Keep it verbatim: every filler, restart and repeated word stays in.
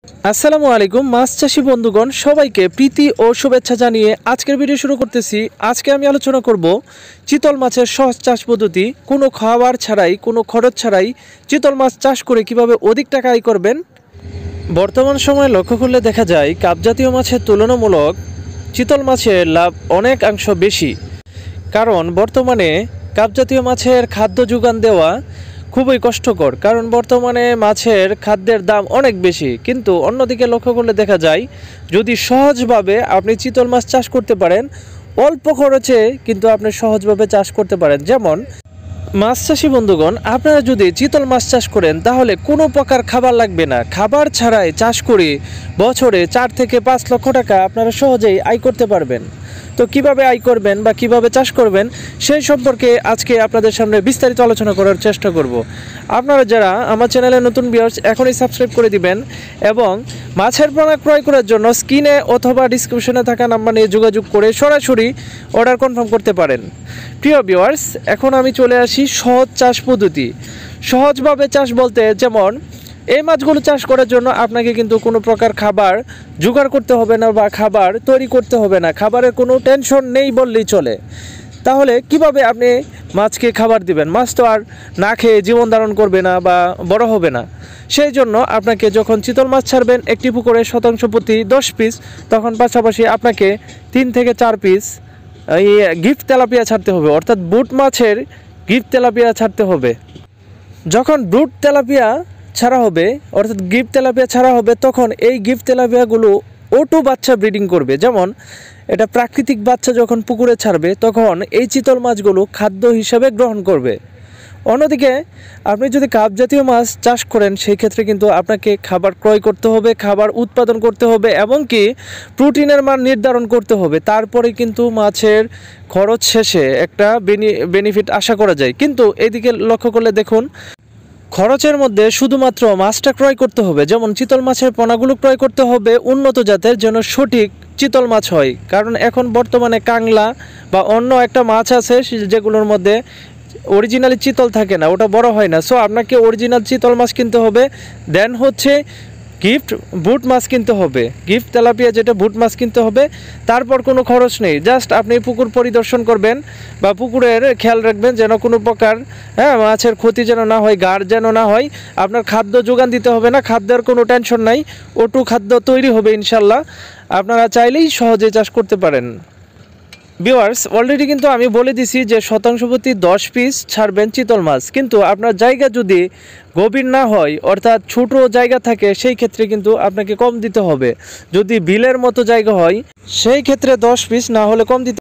আসসালামু আলাইকুম মাছ চাষী বন্ধুগণ, সবাইকে প্রীতি ও শুভেচ্ছা জানিয়ে আজকের ভিডিও শুরু করতেছি। আজকে আমি আলোচনা করব চিতল মাছের সহজ চাষ পদ্ধতি। কোনো খাবার ছাড়াই, কোনো খরচ ছাড়াই চিতল মাছ চাষ করে কিভাবে অধিক টাকা আয় করবেন। বর্তমান সময়ে লক্ষ্য করলে দেখা যায় কাপজাতীয় মাছের তুলনামূলক চিতল মাছের লাভ অনেকাংশ বেশি, কারণ বর্তমানে কাপজাতীয় মাছের খাদ্য যোগান দেওয়া খুবই কষ্টকর, কারণ বর্তমানে মাছের খাদ্যের দাম অনেক বেশি। কিন্তু অন্যদিকে লক্ষ্য করলে দেখা যায় যদি সহজভাবে আপনি চিতল মাছ চাষ করতে পারেন, অল্প খরচে কিন্তু আপনি সহজভাবে চাষ করতে পারেন। যেমন মাছ চাষী বন্ধুগণ, আপনারা যদি চিতল মাছ চাষ করেন তাহলে কোনো প্রকার খাবার লাগবে না। খাবার ছাড়াই চাষ করে বছরে চার থেকে পাঁচ লক্ষ টাকা আপনারা সহজেই আয় করতে পারবেন। তো কিভাবে আয় করবেন বা কিভাবে চাষ করবেন সেই সম্পর্কে আজকে আপনাদের সামনে বিস্তারিত আলোচনা করার চেষ্টা করব। আপনারা যারা আমার চ্যানেলে নতুন ভিউয়ার্স, এখনই সাবস্ক্রাইব করে দিবেন এবং মাছের পোনা ক্রয় করার জন্য স্ক্রিনে অথবা ডিসক্রিপশনে থাকা নাম্বার নিয়ে যোগাযোগ করে সরাসরি অর্ডার কনফার্ম করতে পারেন। প্রিয় ভিউয়ার্স, এখন আমি চলে আসি সহজ চাষ পদ্ধতি। সহজভাবে চাষ বলতে যেমন এই মাছগুলো চাষ করার জন্য আপনাকে কিন্তু কোনো প্রকার খাবার জোগাড় করতে হবে না বা খাবার তৈরি করতে হবে না। খাবারের কোনো টেনশন নেই বললেই চলে। তাহলে কিভাবে আপনি মাছকে খাবার দিবেন? মাছ তো আর না খেয়ে জীবন ধারণ করবে না বা বড় হবে না। সেই জন্য আপনাকে যখন চিতল মাছ ছাড়বেন একটি পুকুরে শতাংশ প্রতি দশ পিস, তখন পাশাপাশি আপনাকে তিন থেকে চার পিস এই গিফট তেলাপিয়া ছাড়তে হবে, অর্থাৎ বুট মাছের গিফট তেলাপিয়া ছাড়তে হবে। যখন ব্রুট তেলাপিয়া ছাড়া হবে অর্থাৎ গিফট তেলাপিয়া ছাড়া হবে, তখন এই গিফট তেলাপিয়াগুলো ওটু বাচ্চা ব্রিডিং করবে। যেমন এটা প্রাকৃতিক বাচ্চা যখন পুকুরে ছাড়বে তখন এই চিতল মাছগুলো খাদ্য হিসাবে গ্রহণ করবে। অন্যদিকে আপনি যদি কাপ জাতীয় মাছ চাষ করেন সেই ক্ষেত্রে কিন্তু আপনাকে খাবার ক্রয় করতে হবে, খাবার উৎপাদন করতে হবে এবং কি প্রোটিনের মান নির্ধারণ করতে হবে। তারপরে কিন্তু মাছের খরচ শেষে একটা বেনিফিট আশা করা যায়। কিন্তু এদিকে লক্ষ্য করলে দেখুন, খরচের মধ্যে শুধুমাত্র মাছটা ক্রয় করতে হবে। যেমন চিতল মাছের পোনাগুলো ক্রয় করতে হবে উন্নত জাতের, যেন সঠিক চিতল মাছ হয়। কারণ এখন বর্তমানে কাংলা বা অন্য একটা মাছ আছে যেগুলোর মধ্যে অরিজিনালি চিতল থাকে না, ওটা বড় হয় না। সো আপনাকে অরিজিনাল চিতল মাছ কিনতে হবে। দেন হচ্ছে গিফট বুট মাছ কিনতে হবে, গিফট তেলাপিয়া যেটা বুট মাছ কিনতে হবে। তারপর কোনো খরচ নেই, জাস্ট আপনি পুকুর পরিদর্শন করবেন বা পুকুরের খেয়াল রাখবেন যেন কোনো প্রকার হ্যাঁ মাছের ক্ষতি যেন না হয়, গাড় যেন না হয়। আপনার খাদ্য যোগান দিতে হবে না, খাদ্যের কোনো টেনশন নাই, ওটু খাদ্য তৈরি হবে ইনশাল্লাহ। আপনারা চাইলেই সহজে চাষ করতে পারেন। ভিউয়ার্স, অলরেডি কিন্তু আমি বলে দিছি যে শতাংশ প্রতি দশ পিস ছাড়বেন চিতল মাছ। কিন্তু আপনার জায়গা যদি গভীর না হয় অর্থাৎ ছোট জায়গা থাকে সেই ক্ষেত্রে কিন্তু আপনাকে কম দিতে হবে। যদি বিলের মতো জায়গা হয় সেই ক্ষেত্রে দশ পিস, না হলে কম দিতে